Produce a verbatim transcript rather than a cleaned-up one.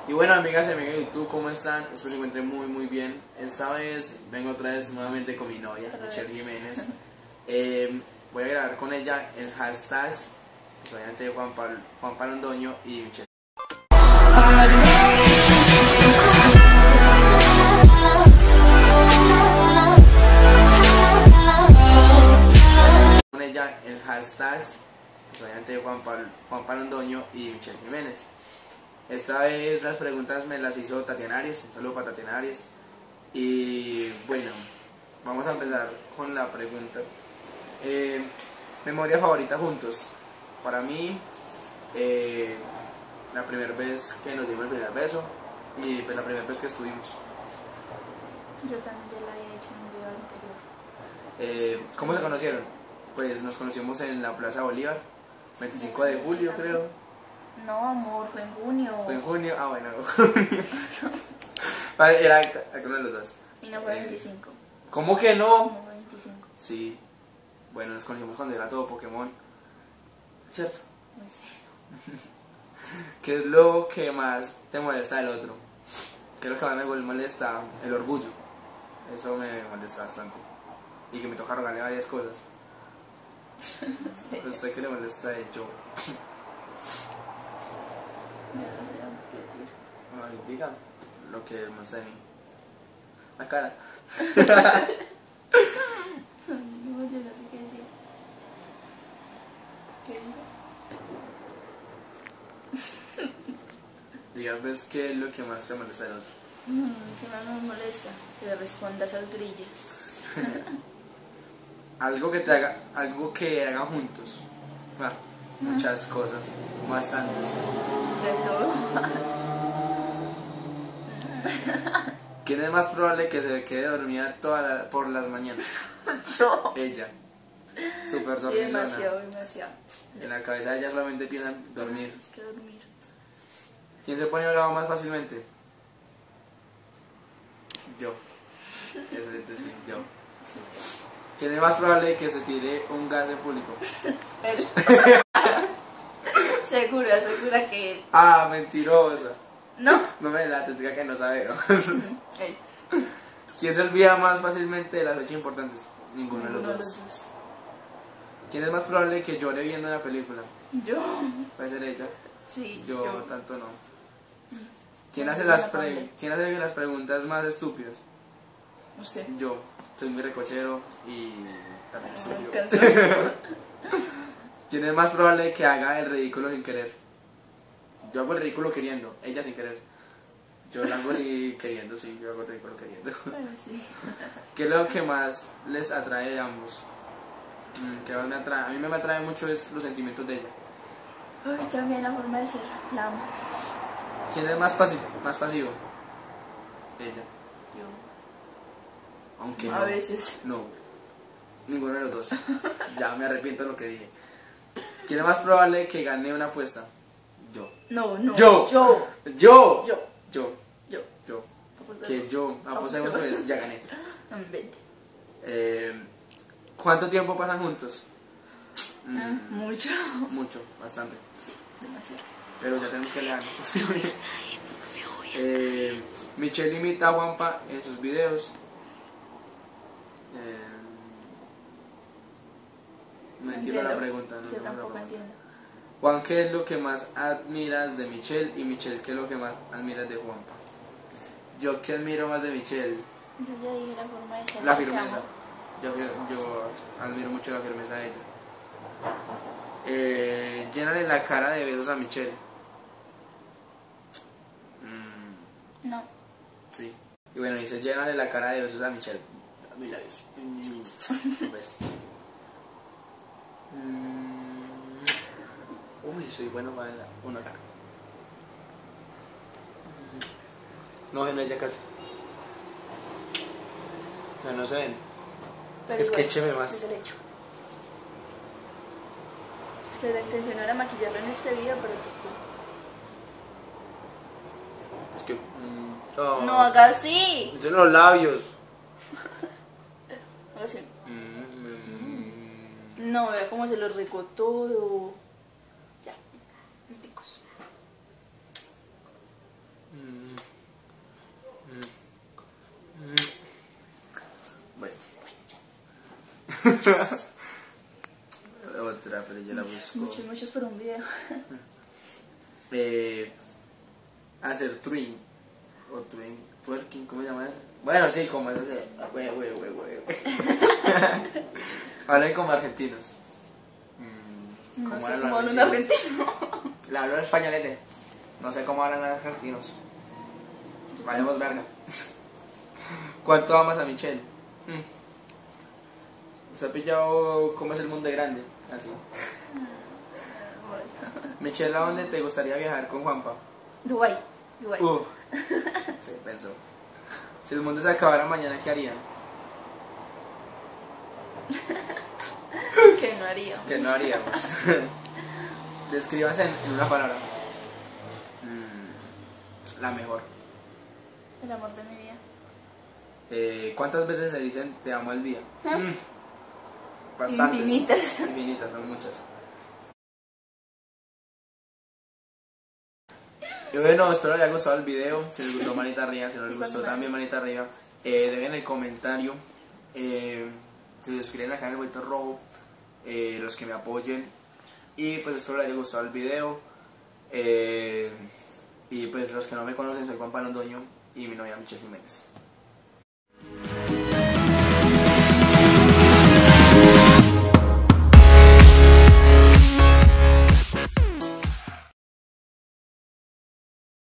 Y bueno, amigas y amigos de YouTube, ¿cómo están? Espero que se encuentren muy muy bien. Esta vez vengo otra vez nuevamente con mi novia, Michelle Jiménez. eh, Voy a grabar con ella el hashtag, pues obviamente Juan Pablo, Juan Pablo Londoño y Michelle. Con ella el hashtag, pues obviamente Juan Pablo, Juan Pablo Londoño y Michelle Jiménez. Esta vez las preguntas me las hizo Tatiana Arias, un saludo para Tatiana Arias. Y bueno, vamos a empezar con la pregunta. Eh, memoria favorita juntos. Para mí, eh, la primera vez que nos dimos el primer beso y pues, la primera vez que estuvimos. Yo también ya la había hecho en un video anterior. Eh, ¿Cómo se conocieron? Pues nos conocimos en la Plaza Bolívar, veinticinco de julio creo. No, amor, fue en junio. Fue en junio, ah bueno. Vale, era alguno de los dos. Y no fue Eh, veinticinco. ¿Cómo que no? No fue veinticinco. Sí. Bueno, nos conocimos cuando era todo Pokémon. ¿Cierto? No sé. ¿Qué es lo que más te molesta del otro? ¿Qué es lo que más me molesta? El orgullo. Eso me molesta bastante. Y que me toca rogarle varias cosas. No sé. ¿A usted qué le molesta de yo? Yo no sé qué decir. Ay, diga lo que más de mí. La cara. No, yo no sé qué decir. ¿Qué digo? Diga, pues, ¿qué es lo que más te molesta del otro? Mm, ¿Qué más me molesta? Que le respondas al grillas. Algo que te haga, algo que hagan juntos. Ah, muchas cosas, bastantes. De todo. ¿Quién es más probable que se quede dormida toda la, por las mañanas? Yo. Ella. Súper Sí, dormilona. demasiado, demasiado. En la cabeza de ella solamente piensa en dormir. Es que dormir. ¿Quién se pone bravo más fácilmente? Yo. Eso es decir, yo. Sí. ¿Quién es más probable que se tire un gas en público? Él. Segura, segura que él. Ah, mentirosa. ¿No? No me delates, diga que no sabe. Él. ¿Quién se olvida más fácilmente de las fechas importantes? Ninguno de los Ninguno de dos. los dos. ¿Quién es más probable que llore viendo la película? Yo. Puede ser ella. Sí, Yo, yo. tanto no. ¿Quién Yo hace, soy las una pre padre. ¿Quién hace las preguntas más estúpidas? Usted. Yo. Soy muy recochero y también No me estúpido. alcanzó. ¿Quién es más probable que haga el ridículo sin querer? Yo hago el ridículo queriendo, ella sin querer. Yo lo hago así queriendo, sí, yo hago el ridículo queriendo. Bueno, sí. ¿Qué es lo que más les atrae de ambos? Mm, ¿qué más me atrae? A mí me atrae mucho es los sentimientos de ella. Ay, también la forma de ser. La amo. ¿Quién es más, pasi más pasivo? Ella. Yo. Aunque A no. veces. No. Ninguno de los dos. Ya me arrepiento de lo que dije. ¿Quién es más probable que gane una apuesta? Yo. No, no. Yo. Yo. Yo. Yo. Yo. Yo. Yo. Apostemos. Que yo. Apostemos pues, ya gané. En veinte. Eh, ¿Cuánto tiempo pasan juntos? Mm, Ah, mucho. mucho, bastante. Sí, demasiado. Pero ya tenemos que alejarnos. eh, Michelle imita a Juanpa en sus videos. Eh, no entiendo la pregunta. No Yo entiendo la tampoco pregunta. entiendo. Juan, ¿qué es lo que más admiras de Michelle? Y Michelle, ¿qué es lo que más admiras de Juanpa? Yo, ¿qué admiro más de Michelle? Yo ya dije la forma de ser. La que firmeza. amo. Yo, yo admiro mucho la firmeza de ella. Eh, llénale la cara de besos a Michelle. Mm, No. sí. Y bueno, dice, llénale la cara de besos a Michelle. Dame labios. Mm, un beso. Mm, uy, soy bueno para la, una cara. No ven ella casi. No, no se ven. Pero Es que igual, écheme más. es derecho. Es que la intención era maquillarlo en este video, pero tocó. Es que... Mm, oh, No haga así. son los labios. Haga así. Mm, No, vea cómo se lo regó todo. Ya, en picos. mm, muchos. Otra, pero yo la busco. Muchos, muchos por un video. Eh, hacer twin. O twin, twerking, ¿cómo se llama eso? Bueno, sí, como eso que... Güey, güey, güey, güey. Hablen como argentinos. Mm, No ¿cómo sé hablan cómo habla un los argentino. Le hablo en españolete. No sé cómo hablan los argentinos. Vayamos verga. ¿Cuánto amas a Michelle? Mm. ¿Usted ha pillado cómo es el mundo de grande? Así. Michelle, ¿a dónde te gustaría viajar con Juanpa? Dubái. Dubái. Uf. Sí, pensó. Si el mundo se acabara mañana, ¿qué harían? Que no haría. Que no haríamos. Descríbase en, en una palabra. Mm, la mejor. El amor de mi vida. Eh, ¿Cuántas veces se dicen te amo al día? ¿Ah? Mm, bastantes. Infinitas. Infinitas, son muchas. Y bueno, espero les haya gustado el video. Si les gustó, manita arriba. Si no les gustó, también manita arriba. Eh, dejen el comentario. Eh, se suscriben acá en el botón rojo. Eh, los que me apoyen. Y pues espero les haya gustado el video. Eh, y pues los que no me conocen, soy Juan Palondoño y mi novia Michelle Jiménez.